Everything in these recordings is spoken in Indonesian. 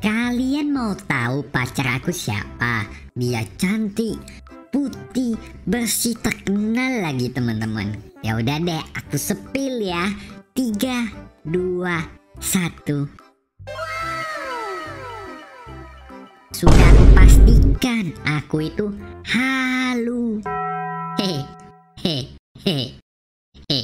Kalian mau tahu pacar aku siapa? Dia cantik, putih, bersih, terkenal lagi teman-teman. Ya udah deh, aku sepil ya. 3, 2, 1. Sudah pastikan aku itu halu. He.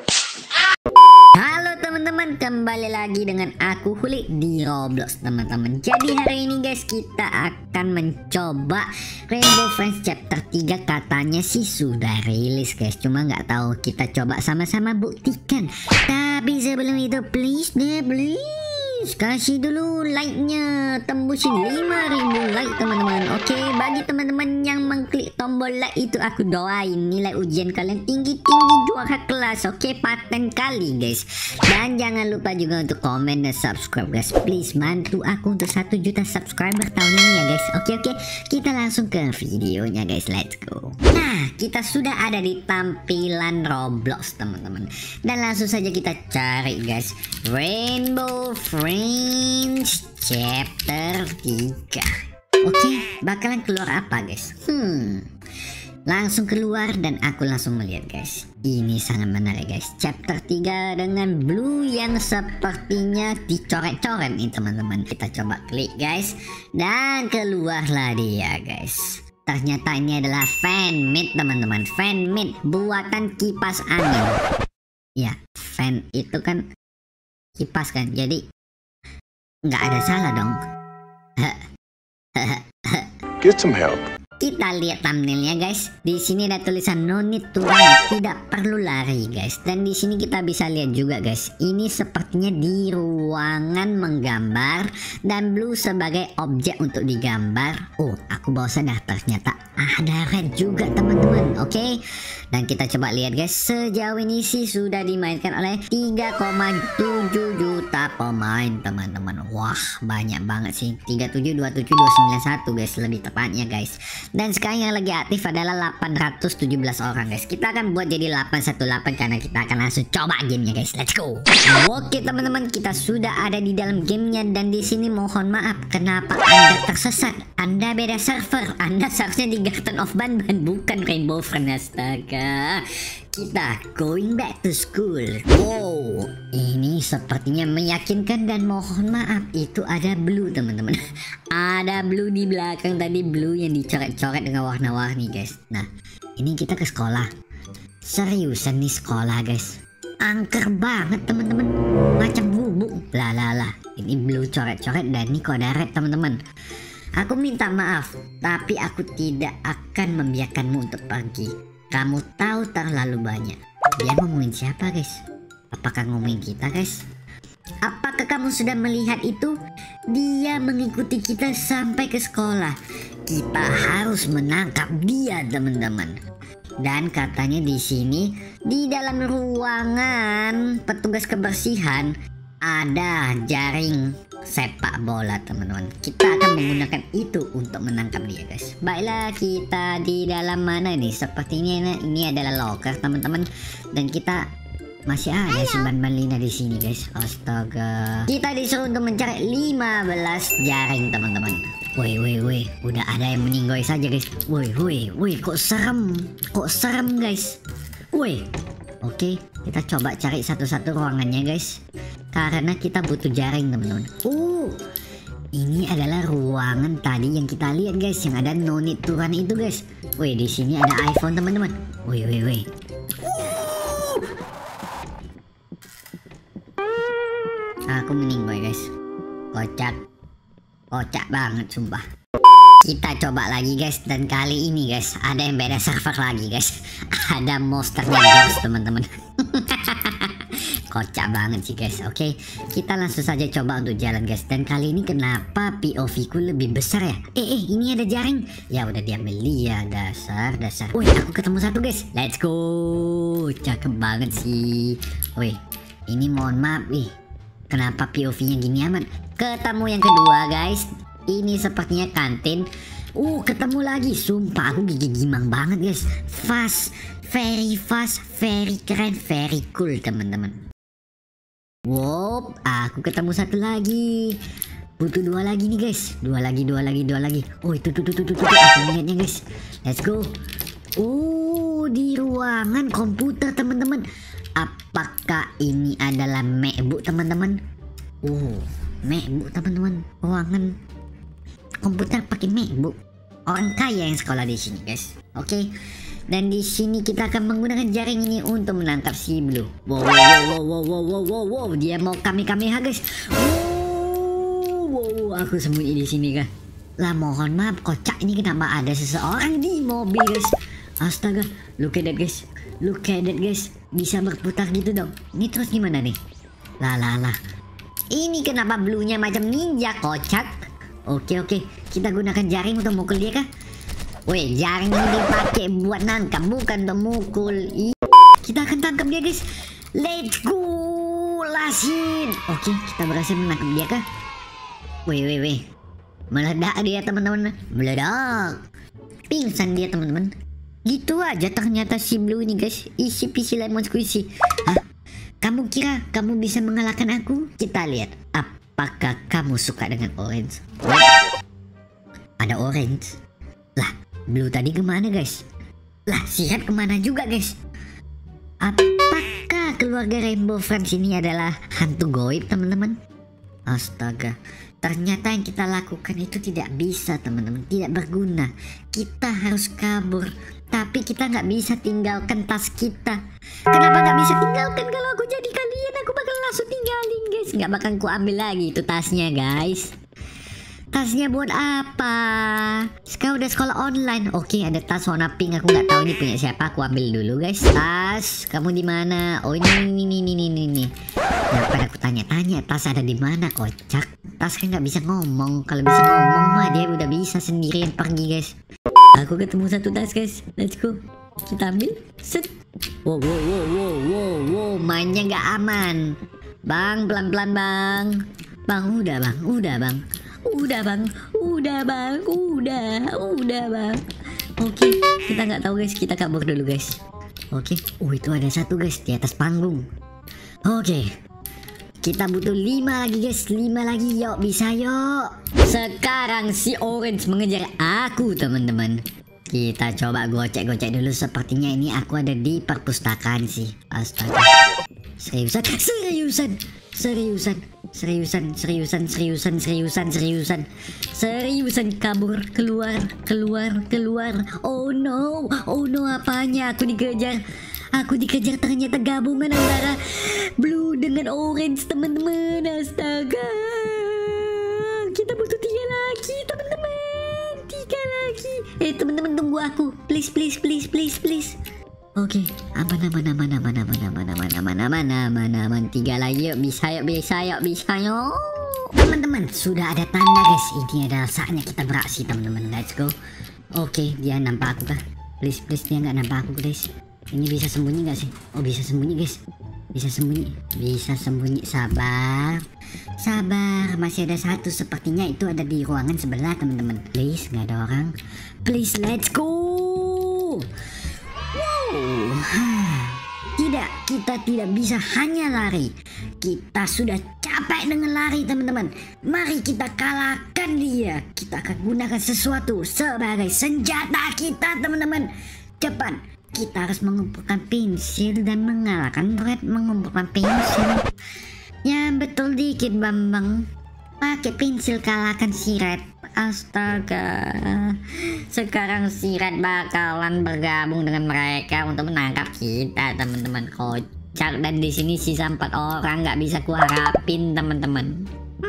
Halo teman-teman, kembali lagi dengan aku Huli di Roblox teman-teman. Jadi hari ini guys, kita akan mencoba Rainbow Friends chapter 3. Katanya sih sudah rilis guys, cuma nggak tahu, kita coba sama-sama buktikan. Tapi sebelum itu please kasih dulu like-nya, tembusin 5.000 like teman-teman. Oke, bagi teman-teman yang mengklik tombol like itu, aku doain nilai ujian kalian tinggi-tinggi juara kelas. Oke, paten kali guys. Dan jangan lupa juga untuk komen dan subscribe guys. Please bantu aku untuk 1 juta subscriber tahun ini ya guys. Oke, kita langsung ke videonya guys, let's go. Nah, kita sudah ada di tampilan Roblox teman-teman. Dan langsung saja kita cari guys, Rainbow Friends chapter 3. Oke, bakalan keluar apa guys? Langsung keluar dan aku langsung melihat guys. Ini sangat menarik guys. Chapter 3 dengan blue yang sepertinya dicoret-coret nih teman-teman. Kita coba klik guys. Dan keluarlah dia guys. Ternyata ini adalah fanmade teman-teman. Fanmade buatan kipas angin. Ya, fan itu kan kipas kan. Jadi nggak ada salah dong. Get some help. Kita lihat thumbnailnya guys. Di sini ada tulisan no need to run, tidak perlu lari guys. Dan di sini kita bisa lihat juga guys, ini sepertinya di ruangan menggambar dan blue sebagai objek untuk digambar. Oh, aku bawa sadar ternyata ada red juga teman-teman. Oke. Dan kita coba lihat guys, sejauh ini sih sudah dimainkan oleh 3,7 juta pemain teman-teman. Wah, banyak banget sih. 37, 27, 291 guys, lebih tepatnya guys. Dan sekarang yang lagi aktif adalah 817 orang guys. Kita akan buat jadi 818 karena kita akan langsung coba gamenya guys. Let's go. Oke teman-teman, kita sudah ada di dalam gamenya. Dan di sini mohon maaf, kenapa Anda tersesat? Anda beda server. Anda seharusnya di Garden of Banban, bukan Rainbow Friends. Astaga. Kita going back to school. Wow, ini sepertinya meyakinkan dan mohon maaf itu ada blue teman-teman. Ada blue di belakang tadi, blue yang dicoret-coret dengan warna-warni guys. Nah, ini kita ke sekolah. Seriusan nih sekolah guys. Angker banget teman-teman. Macam bubuk. Lah. Ini blue coret-coret dan ini kode red teman-teman. Aku minta maaf, tapi aku tidak akan membiarkanmu untuk pergi. Kamu tahu terlalu banyak. Dia ngomongin siapa guys? Apakah ngomongin kita guys? Apakah kamu sudah melihat itu? Dia mengikuti kita sampai ke sekolah. Kita harus menangkap dia teman-teman. Dan katanya di sini, di dalam ruangan petugas kebersihan ada jaring sepak bola teman-teman. Kita akan menggunakan itu untuk menangkap dia guys. Baiklah, kita di dalam mana nih? Sepertinya ini adalah locker teman-teman. Dan kita masih ada si Ban-Ban di sini guys. Astaga. Kita disuruh untuk mencari 15 jaring teman-teman. Woi, udah ada yang meninggoy saja guys. Woi, kok serem guys. Woi. Oke, kita coba cari satu-satu ruangannya guys. Karena kita butuh jaring teman-teman. Ini adalah ruangan tadi yang kita lihat guys, yang ada no need to run itu guys. Woi, di sini ada iPhone teman-teman. Woi. Aku meninggoy guys. Kocak banget sumpah. Kita coba lagi guys, dan kali ini guys ada yang beda server lagi guys. Ada monsternya guys teman-teman. Kocak banget sih guys. Oke, kita langsung saja coba untuk jalan guys. Dan kali ini kenapa POV ku lebih besar ya? Ini ada jaring. Ya udah diambil dia, dasar. Woi, aku ketemu satu guys. Let's go. Cakep banget sih. Woi, ini mohon maaf nih. Kenapa POV-nya gini amat? Ketemu yang kedua guys. Ini sepertinya kantin. Ketemu lagi. Sumpah aku gigi gimang banget guys. Fast, very keren, very cool teman-teman. Wow, aku ketemu satu lagi. Butuh 2 lagi nih guys. 2 lagi. Oh itu tuh. Aku lihatnya guys. Let's go. Oh, di ruangan komputer teman-teman. Apakah ini adalah MacBook teman-teman? Oh, MacBook teman-teman. Ruangan komputer pakai MacBook. Orang kaya yang sekolah di sini guys. Oke. Dan di sini kita akan menggunakan jaring ini untuk menangkap si Blue. Wow. Dia mau Kamehameha guys. Wow. Aku sembunyi di sini kah? Lah mohon maaf, kocak ini kenapa ada seseorang di mobil guys? Astaga, look at that guys. Bisa berputar gitu dong. Ini terus gimana nih? Lah. Ini kenapa Blue-nya macam ninja, kocak? Oke. Kita gunakan jaring untuk mukul dia kah? Weh, jaring ini dipakai buat nangkap, bukan untuk mukul. Kita akan tangkap dia guys. Let's go, lasin. Oke, kita berhasil menangkap dia kah? Weh. Meledak dia teman-teman. Meledak. Pingsan dia teman-teman. Gitu aja ternyata si Blue ini guys. Isi PC lemon squishy. Hah? Kamu kira kamu bisa mengalahkan aku? Kita lihat. Apakah kamu suka dengan orange? Ada orange. Lah, Blue tadi kemana guys? Lah, si Red kemana juga guys? Apakah keluarga Rainbow Friends ini adalah hantu goib teman-teman? Astaga, ternyata yang kita lakukan itu tidak bisa teman-teman, tidak berguna. Kita harus kabur, tapi kita nggak bisa tinggalkan tas kita. Kenapa nggak bisa tinggalkan? Kalau aku jadi kalian, aku bakal langsung tinggalin guys. Nggak bakal ku ambil lagi itu tasnya guys. Tasnya buat apa? Sekarang udah sekolah online. Oke, ada tas warna pink. Aku nggak tahu ini punya siapa. Aku ambil dulu guys. Tas, kamu di mana? Oh ini. Daripada aku tanya-tanya, tas ada di mana, kocak? Tas kan nggak bisa ngomong. Kalau bisa ngomong mah dia udah bisa sendirian pergi guys. Aku ketemu satu tas guys. Let's go. Kita ambil. Set. Wow. Mainnya nggak aman. Bang, pelan-pelan bang. Bang, udah bang. Udah bang. Oke, kita nggak tahu guys, kita kabur dulu guys. Oke, itu ada satu guys di atas panggung. Oke, kita butuh 5 lagi guys, 5 lagi, yuk bisa yuk. Sekarang si Orange mengejar aku teman-teman. Kita coba gocek dulu, sepertinya ini aku ada di perpustakaan sih. Astaga, seriusan kabur, keluar. Oh no, apanya? Aku dikejar ternyata gabungan antara Blue dengan Orange teman-teman. Astaga, kita butuh 3 lagi teman-teman. 3 lagi. Teman-teman tunggu aku, please. Oke, aman. 3 lagi yuk, bisa yuk. Teman-teman, sudah ada tanda guys. Ini adalah saatnya kita beraksi teman-teman. Let's go. Oke, dia nampak aku kah? Please, dia nggak nampak aku guys. Ini bisa sembunyi nggak sih? Oh, bisa sembunyi guys. Bisa sembunyi. Sabar. Masih ada satu. Sepertinya itu ada di ruangan sebelah teman-teman. Please, nggak ada orang. Please, let's go. Wow. Tidak, kita tidak bisa hanya lari. Kita sudah capek dengan lari teman-teman. Mari kita kalahkan dia. Kita akan gunakan sesuatu sebagai senjata kita teman-teman. Cepat, kita harus mengumpulkan pensil dan mengalahkan Red mengumpulkan pensil. Ya betul dikit Bambang. Pakai pensil kalahkan si Red. Astaga, sekarang si Red bakalan bergabung dengan mereka untuk menangkap kita teman-teman. Kocak, dan di sini sisa 4 orang, nggak bisa kuharapin teman-teman.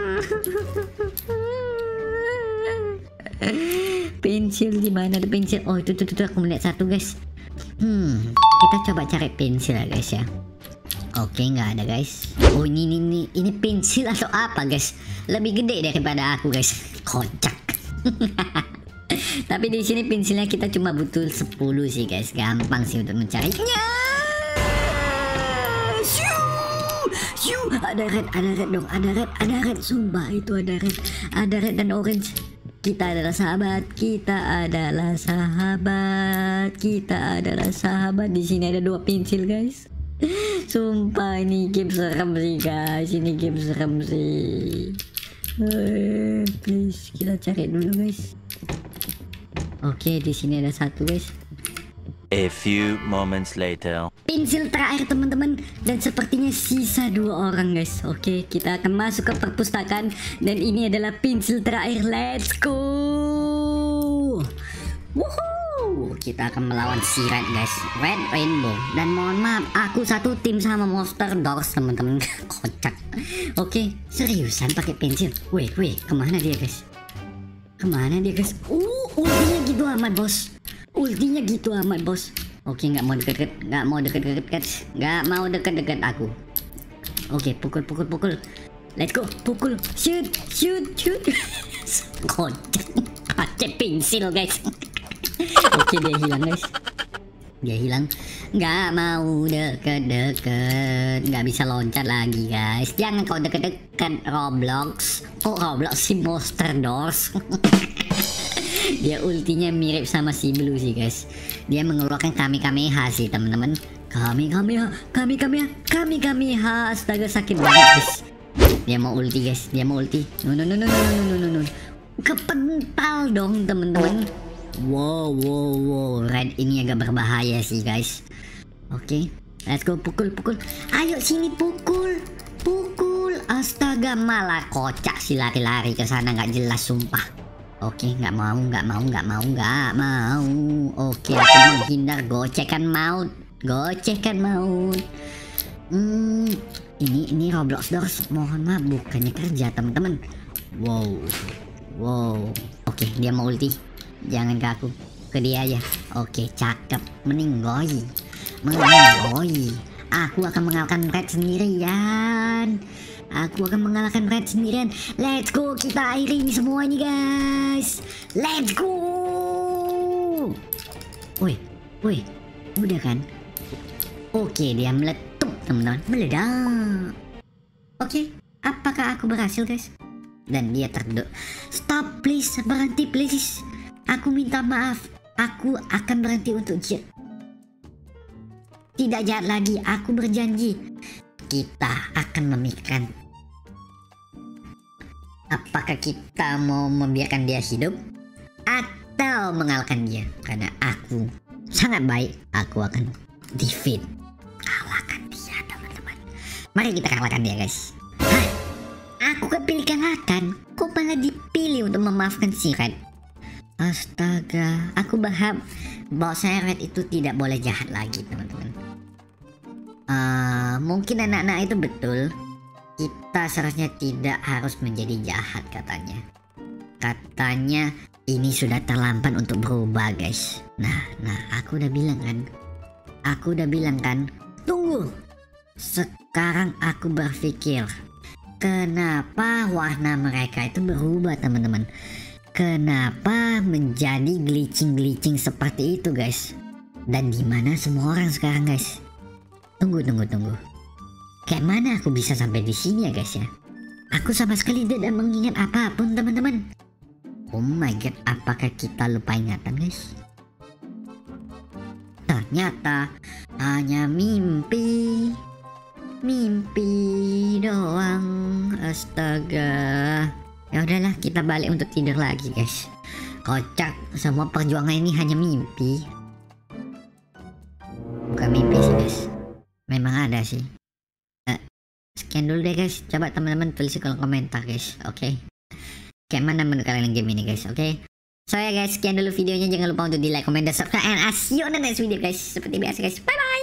Pensil di mana? Ada pensil. Oh itu aku melihat satu guys. Kita coba cari pensil ya guys ya. Oke, nggak ada guys. Oh ini pensil atau apa guys? Lebih gede daripada aku guys. Kocak. Tapi di sini pensilnya kita cuma butuh 10 sih guys. Gampang sih untuk mencarinya. Ada red dong. Ada red. Sumpah itu ada red. Ada red dan orange. Kita adalah sahabat. Di sini ada 2 pensil guys. Sumpah ini game serem sih guys. Please kita cari dulu guys. Oke, di sini ada satu guys. A few moments later. Pensil terakhir teman-teman, dan sepertinya sisa 2 orang guys. Oke, kita akan masuk ke perpustakaan dan ini adalah pensil terakhir. Let's go. Woohoo! Kita akan melawan si Red guys, Red Rainbow. Dan mohon maaf, aku satu tim sama Monster Doors teman-teman. Kocak. Oke, seriusan pakai pensil. Weh, kemana dia guys? Kemana dia guys? Ultinya gitu amat bos. Ultinya gitu amat bos. Oke, nggak mau deket-deket guys. Nggak mau deket-deket aku. Oke, pukul. Let's go, pukul. Shoot. Kocak. Pakai pensil guys. Oke, dia hilang guys. Dia hilang. Nggak mau deket-deket. Nggak bisa loncat lagi guys. Jangan kau deket-deket Roblox. Oh, Roblox si Monster Doors. Dia ultinya mirip sama si Blue sih guys. Dia mengeluarkan Kamehameha sih teman-teman. Kamehameha. Astaga, sakit banget guys. Dia mau ulti guys. No. Kepental dong teman-teman. Wow. Red ini agak berbahaya sih guys. Oke, let's go, pukul. Ayo sini pukul. Astaga, malah kocak si lari ke sana, nggak jelas sumpah. Oke, nggak mau. Oke, aku menghindar gocekan maut. Ini Roblox Doors. Mohon maaf, bukannya kerja teman-teman. Wow. Oke, dia mau ulti. Jangan ke aku, ke dia aja. Oke, cakep. Meninggoy. Aku akan mengalahkan Red sendirian. Let's go, kita akhiri ini semua ini guys. Let's go. Woi, udah kan? Oke, dia meletup teman-teman, meledak. Oke, apakah aku berhasil guys? Dan dia stop please, berhenti please. Aku minta maaf, aku akan berhenti untuk tidak jahat lagi. Aku berjanji kita akan memikirkan apakah kita mau membiarkan dia hidup atau mengalahkan dia. Karena aku sangat baik, aku akan kalahkan dia teman-teman. Mari kita kalahkan dia guys. Aku kepilih kalahkan, kok malah dipilih untuk memaafkan si Red. Astaga, aku berharap bahwa saya Red itu tidak boleh jahat lagi teman-teman. Mungkin anak-anak itu betul. Kita seharusnya tidak harus menjadi jahat katanya. Katanya ini sudah terlambat untuk berubah guys. Nah, aku udah bilang kan. Tunggu. Sekarang aku berpikir, kenapa warna mereka itu berubah teman-teman? Kenapa menjadi glitching seperti itu guys? Dan di mana semua orang sekarang guys? Tunggu. Kayak mana aku bisa sampai di sini ya guys ya? Aku sama sekali tidak mengingat apapun teman-teman. Oh my god, apakah kita lupa ingatan guys? Ternyata hanya mimpi doang. Astaga. Ya udahlah, kita balik untuk tidur lagi guys. Kocak, semua perjuangan ini hanya mimpi. Bukan mimpi sih guys, memang ada sih. Sekian dulu deh guys. Coba teman-teman tulis di kolom komentar guys. Oke, kayak mana menurut kalian game ini guys? Oke. So ya guys, sekian dulu videonya. Jangan lupa untuk di like, comment, dan subscribe. And I'll see you on the next video guys. Seperti biasa guys. Bye bye.